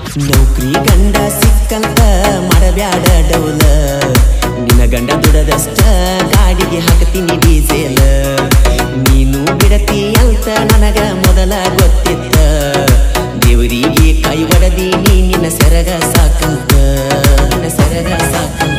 ನೌಕರಿ ಗಂಡ ಸಿಕ್ಕಂತ ಮಾಡಬ್ಯಾಡ ಡೌಲ ನಿನ್ನ ಗಂಡ ದುಡದಷ್ಟ ಗಾಡಿಗೆ ಹಾಕತೀನಿ ಡೀಸೆಲ್ ನೀನು ಬಿಡತಿ ಅಂತ ನನಗ ಮೊದಲ ಗೊತ್ತಿತ್ತ ದೇವರಿಗೆ ಕೈ ಒಡದೀನಿ ನಿನ್ನ ಸೆರಗ ಸಾಕಂತ ನಿನ್ನ ಸೆರಗ ಸಾಕಂತ